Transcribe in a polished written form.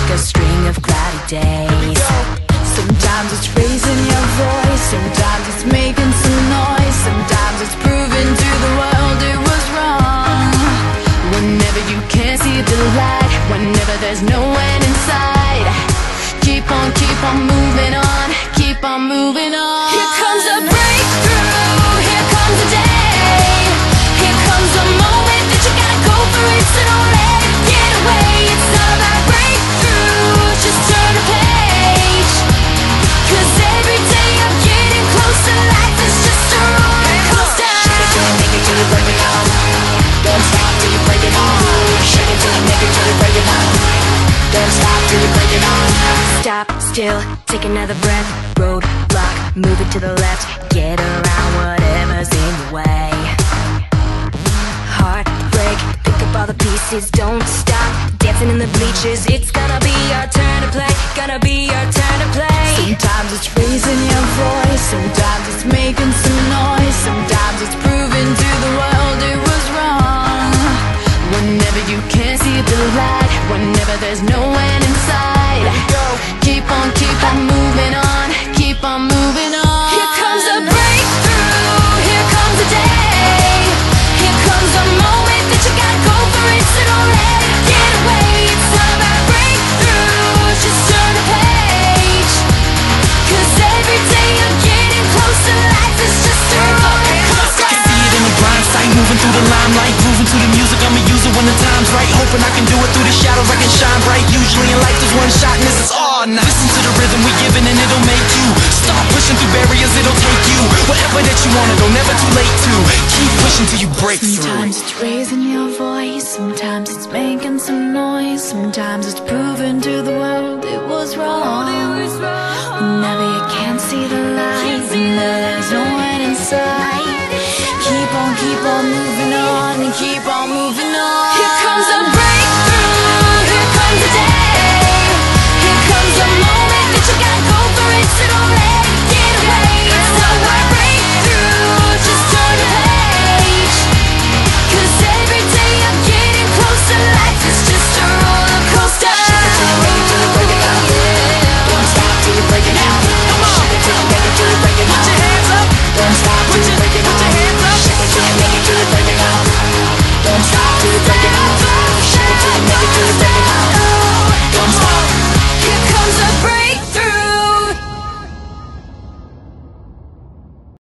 a string of cloudy days. Sometimes it's raising your voice, sometimes it's making some noise, sometimes it's proving to the world it was wrong. Whenever you can't see the light, whenever there's no end in sight, keep on moving on, keep on moving on. Here comes a breakthrough, here comes a day, here comes a moment that you gotta go for it, so don't let it get away. It's not about breakthrough, just turn a page, 'cause every day I'm getting closer, life is just a roller coaster. Shake it till you make it, till you break it down. Don't stop till you break it on. Shake it till you make it, till you break it down. Don't stop till you break it on. Stop still, take another breath. Roadblock, move it to the left. Get around whatever's in your way. Heartbreak, pick up all the pieces. Don't stop, dancing in the bleachers. It's gonna be our turn to play, gonna be our turn to play. Sometimes it's raising your voice, sometimes it's making some noise, sometimes it's proving to the world it was wrong. Whenever you can't see the light, whenever there's no end in sight, keep on moving on, keep on moving on. Here comes a breakthrough, here comes a day, here comes a moment that you gotta go for it, so don't let it get away. It's not about breakthrough, just turn a page, 'cause every day I'm getting closer, life is just a roller coaster. I can see it in the blind sight, moving through the limelight, moving to the music, I'ma use it when the time's right. Hoping I can do it through the shadows, I can shine bright. Usually in life there's one shot and this is all night. Listen to the rhythm we giving and it'll make you start pushing through barriers, it'll take you whatever that you wanna go, never too late to keep pushing till you break through. Sometimes it's raising your voice, sometimes it's making some noise, sometimes it's proving to the world it was wrong. Whenever you can't see the light, whenever there's no one inside, keep on moving on and keep on